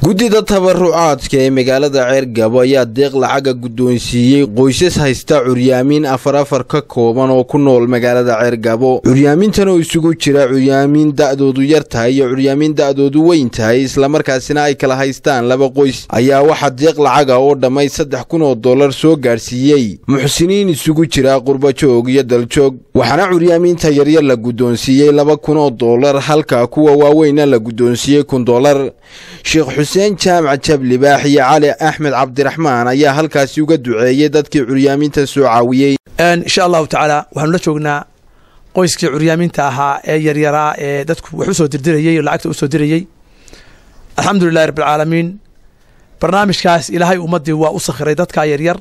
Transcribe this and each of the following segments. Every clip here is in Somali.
guddida tabarucaadka ee magaalada Ceergabo ayaa deeq lacag guddoonsiiyay qoysas haysta curyaamin afar ka kooban oo ku nool magaalada Ceergabo. Curyaamintan oo isugu jira curyaamin da'doodu yar tahay iyo curyaamin da'doodu weyn tahay isla markaasina ay kala haystaan laba qoys ayaa waxa deeq lacag oo dhamay $3,000 soo gaarsiiyay muxsiniin isugu jira qurba joog iyo daljoog. waxaana curyaaminta yaryar la guddoonsiiyay $2,000 halka kuwa waaweyn la guddoonsiiyay $1,000. Sheekh Xuseen Jaamac Jablibaax iyo Cali Axmed Cabdiraxmaan ayaa halkaasi uga duceeyay dadkii curyaaminta soo caawiyay. insha Allah ta'ala waxaan la joognaa qoyskii curyaaminta ahaa ee yaryara ee dadku wax u soo dirdirayay lacagta u soo dirayay. alxamdulillaah rabbil caalamiin barnaamijkaas ilaahay ummadii waa u sakhiray dadka yaryar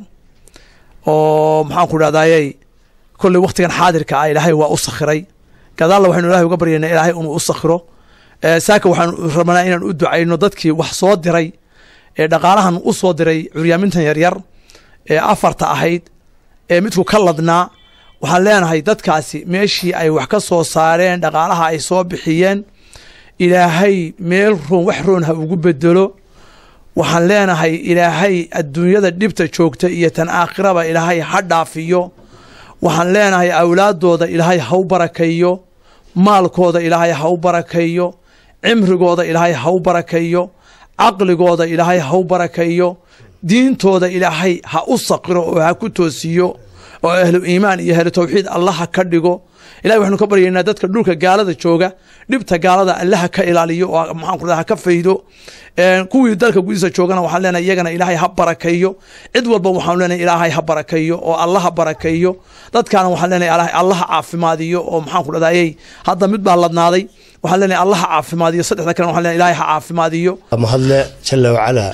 oo maxaan ku raadayay kulli waqtigan xaadirka ah ilaahay waa u sakhiray gadaal waxaan ilaahay uga baryaynaa ilaahay inuu u sakhiro. saaka waxaan rabnaa inaan u ducayno dadkii wax soo diray ee dhaqaalahan u soo diray curyaamintan yaryar ee afarta ahayd ee midku ka ladnaa. waxaan leenahay dadkaasi meeshii ay wax ka soo saareen dhaqaalaha ay soo bixiyeen ilaahay meel roon wax roon ha ugu bedelo. waxaan leenahay ilaahay adduunyada dhibta joogta iyo tan aakhiraba ilaahay ha dhaafiyo. waxaan leenahay awlaadooda ilaahay ha u barakeeyo, maalkooda ilaahay ha u barakeeyo, cimrigooda ilaahay ha u barakeeyo, caqligooda ilaahay ha u barakeeyo, diintooda ilaahay ha u saqiro oo ha ku toosiyo oo ahlu iimaan iyo ahlu tawxiid Allah ka dhigo. ilaahay waxaanu ka baryaynaa dadka dhulka gaalada jooga dhibta gaalada Allah ka ilaaliyo oo maxaan ku rahaa ka faydo. kuwii dalka gudihiisa joogana waxaan leenahay iyagana ilaahay ha barakeeyo. cid walba waxaan leenahay ilaahay ha barakeeyo oo Allah ha barakeeyo. dadkaana waxaan leenahay Allah ha caafimaadiyo oo maxaan ku raadayay hadda mid baa ladnaaday waxaan leenahay Allah ha caafimaadiyo. saddexda kale waxaan leenahay ilaahay ha caafimaadiyo. mahadle jalla wa ala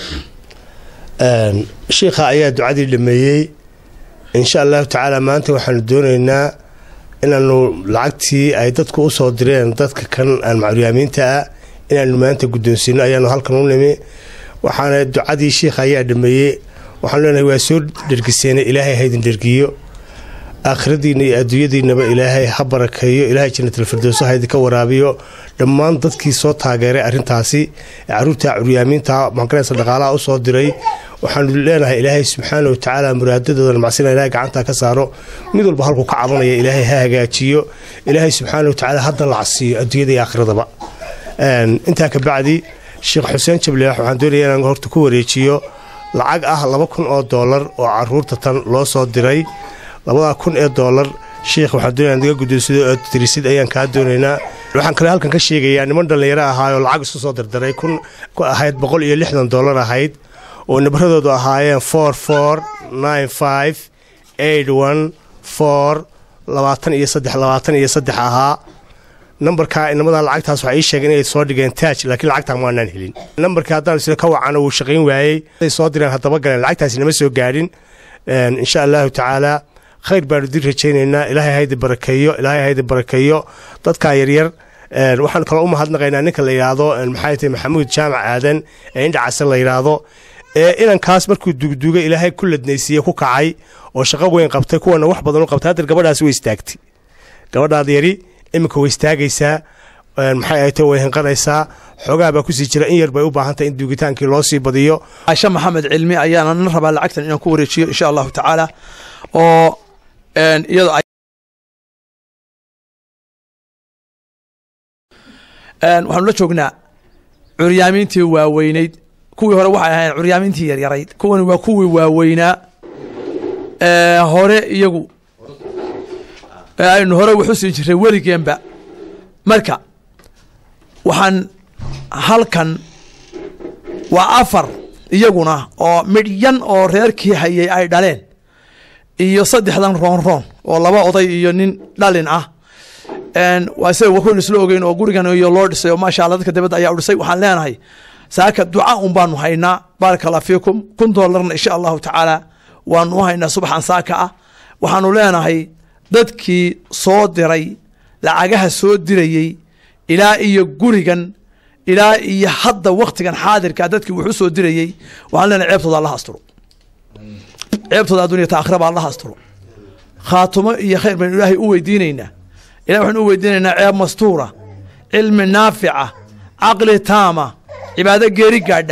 sheekha ayaa ducadii dhameeyay. insha Allah ta'ala maanta waxaan doonaynaa inaanu lacagtii ay dadku u soo direen dadka kan aan curyaaminta ah inaanu maanta guddoonsino ayaanu halkan u nimi. waxaana ducadii sheekha ayaa dhameeyay. waxaan leenahay waa soo dhergiseenay ilaahay ha idin dhergiyo, aakhiradiina iyo adduunyadiinaba ilaahay ha barakeeyo, ilaahay jannatul firdaws ha idinka waraabiyo. dhammaan dadkii soo taageeray arrintaasi caruurta curyaaminta maankaraysa dhaqaalaha u soo diray waxaanu leenahay ilaahay subxaanahu wa tacaala muraadadooda macsina ilaahay gacanta ka saaro, mid walba halku ka cabanaya ilaahay ha hagaajiyo, ilaahay subxaanahu wa tacaala hadda la casiyo adduunyada iyo aakhiradaba. intaa ka bacdi Sheekh Xuseen Jablibaax waxaan doonayaa inaan horta ku wareejiyo lacag ah $2,000 oo caruurta tan loo soo diray. $2,000 sheekh waxaan doonayaa inaad iga guddoonsido oo tirisid ayaan kaa doonaynaa. waxaan kale halkan ka sheegayaa niman dhalinyaro ahaayoo lacag isu soo dirdiray ku ahayd $160 ahayd oo nabaradoodu ahaayeen 4495814223 ahaa. nambarka inamada lacagtaas waxa ay sheegeen inay soo dhigeen taaj laakiin lacagta ma aanan helin. nambarka haddaan sida ka wacan uu shaqayn waayay ay soo direen hadaba galeen lacagtaasi nama soo gaadhin. insha Allah ta'ala khayr baan idin rajaynaynaa. ilaahay haydi barakeeyo, ilaahay haydi barakeeyo dadka yaryar. waxaan kale u mahadnaqaynaa ninka la yiraahdo maxay tahay Maxamuud Jaamac Aadan ee indhacasan la yiraahdo inankaas markuu dugdugay ilaahay ku ladnaysiiyay ku kacay oo shaqo weyn qabtay kuwana wax badan u qabtay. hadda gabadhaas way istaagtay, gabadhaad yari imika way istaagaysaa maxay ay tahay way hinqanaysaa. xogaa baa ku sii jira in yar bay u baahan tahay in dugitaankii loo sii badiyo. Aisha Maxamed Cilmi ayaana rabaa lacagtan inaan ku wareejiyo insha Allah ta'ala oo iyadoo waxaan la joognaa curyaamintii waaweynayd. kuwii hore waxay ahaayeen curyaamintii yaryarayd, kuwani waa kuwii waaweynaa hore iyagu aynu hore wuxuu sii jiray weligeenba. marka waxaan halkan waa 4 iyaguna oo midyan oo reerkii hayay ay dhaleen iyo 3dan roon oo 2 oday iyo nin dhalin ah. waa say waxaan isla ogeyn oo gurigan iyo loo dhisay oo maasha Allah dadka dibadda ayaa u dhisay. waxaan leenahay saaka duca baanu haynaa barakallahu fiikum $1,000 insha Allah ta'ala waanu haynaa subaxan saaka ah. waxaanu leenahay dadkii soo diray lacagaha soo dirayay ilaa iyo gurigan ilaa iyo hadda waqtigan xaadirka dadkii wuxuu soo dirayay waxaan leenahay ceebtooda Allah asturo, ceebtooda adduunyada aakhiraba Allah asturo. khaatumo iyo khayr baan ilaahay u weydiinaynaa. ilaahay waxaan u weydiinaynaa ceeb mastuura, cilmi naafica, caqli taama, cibaado geeri gaadha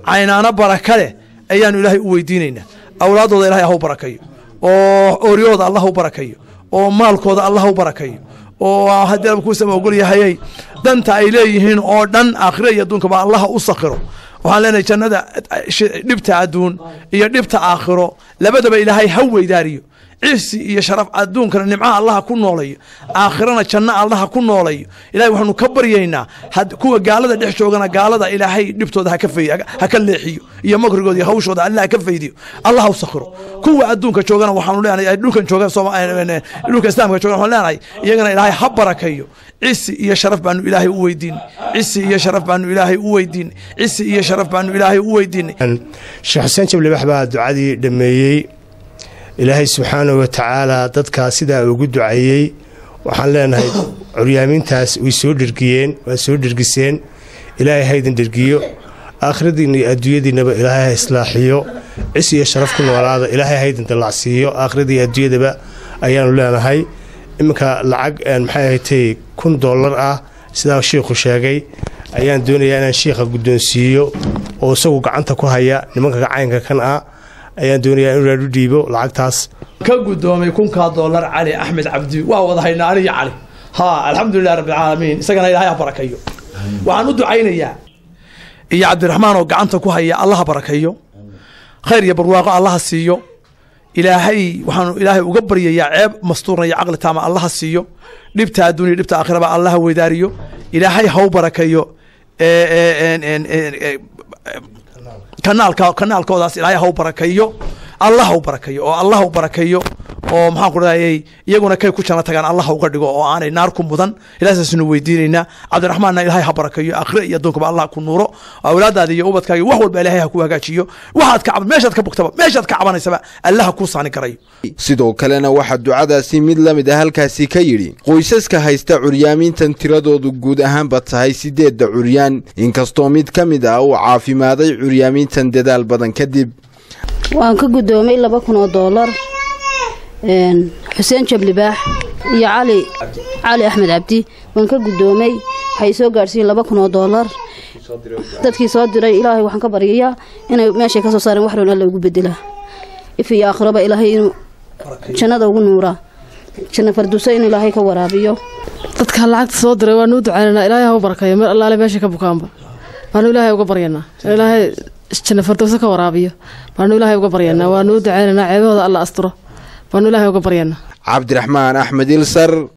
caynaana baraka leh ayaanu ilaahay u weydiinaynaa awlaadooda ilaahay ha u barakayo oo ooriyooda allah u barakayo oo maalkooda allah u barakayo oo haddii rabbi kuusama ogol yahayay danta ay leeyihiin oo dhan aakhira iyo adduunkaba allah u sakhiro waxaan leenahay jannada dhibta adduun iyo dhibta aakhiro labadaba ilaahay ha weydaariyo ciisi iyo sharaf adduunkana nimcaha allaha ku noolayo aakhirana janno allaha ku noolayo ilaahay waxaanu ka baryaynaa kuwa gaalada dhex joogana gaalada ilaahay dhibtooda ha ka leexiyo iyo makrigooda iyo hawshooda allah ha ka faydiyo allah ha u sakhiro kuwa adduunka joogana waxaanu leenahay dhulkan jooga dhulka islaamka joogana waxaanu leenahay iyagana ilaahay ha barakayo cisi iyo sharaf baanu ilaahay u weydiinay cisi iyo sharaf baanu ilaahay u weydiinay cisi iyo sharaf baanu ilaahay u weydiinay sheekh xuseen jablibax baa ducadii dhameeyey ilaahay subxaanahu watacaala dadkaa sidaa ugu duceeyey waxaan leenahay curyaamintaas way soo dhergiyeen waa soo dhergiseen ilaahay haydin dhergiyo aakhiradiinna iyo adduunyadiinnaba ilaahay ha islaaxiyo cis iyo sharaf ku noolaada ilaahay haydin dallacsiiyo aakhiradii iyo adduunyadaba ayaanu leenahay iminka lacag maxay ahatay $1,000 ah sidaa shiikhu sheegay ayaan doonayaa inaan shiikha guddoonsiiyo oo isagu gacanta ku haya nimanka gacaynka kan ah ayaan doonayaa inuu raadhu dhiibo lacagtaas ka guddoomay $1,000 cali axmed cabdi waa wada haynaa aniga cali alxamdulilah rabbi alcaalamiin isagana ilaahay ha barakayo waxaan u ducaynayaa iyo cabdiraxmaan oo gacanta ku haya allaha barakayo khayr iyo barwaaqo allaha siiyo ilaahay waxaanu ilaahay uga baryayaa ceeb mastuurna iyo caqli taama allaha siiyo dhibta adduun iyo dhibta aakhiraba allaha weydaariyo ilaahay ha u barakayo kanaalkoodaas ilaahay ha u barakayo allah ha u barakayo oo allah ha u barakayo oo maxaan ku dhahayay iyaguna kay ku janno tagaan allah uga dhigo oo aanay naar ku mudan ilaahaasnu weydiinaynaa cabdiraxmaanna ilaahay ha barakayo aakhira iyo adduunkaba allah ku nuuro awlaadaada iyo ubadkaaga wax walba ilaahay ha ku hagaajiyo waxaad ka meeshaad ka bugtaba meeshaad ka cabanaysaba allah ku saani karayo sidoo kalena waxaa ducadaasi mid la mid ah halkaasi ka yidhi qoysaska haysta curyaamintan tiradoodu guud ahaanba tahay 8 curyaan inkastoo mid ka mid ah uu caafimaaday curyaamintan dadaal badan kadib waan ka guddoomay $2,000 xuseen jablibaax iyo cali axmed cabdi waan ka guddoomay waxay soo gaadhsiin $2,000 dadkii soo diray ilaahay waxaan ka baryayaa inay meeshay ka soo saareen wax roon alla ugu bedelaa if iyo aakhiraba ilaahay inuu jannada ugu nuuraa janno farduusa in ilaahay ka waraabiyo dadka lacagta soo diray waanu u ducaynaynaa ilaahay ha u barakayo meel allaale meesha ka bukaanba waanu ilaahay uga baryanaa ilaahay janno farduusa ka waraabiyo waanu ilaahay uga baryanaa waanu u ducaynaynaa ceebahooda alla asturo waanu ilaahay uga baryanaa cabdiraxmaan axmed ilsar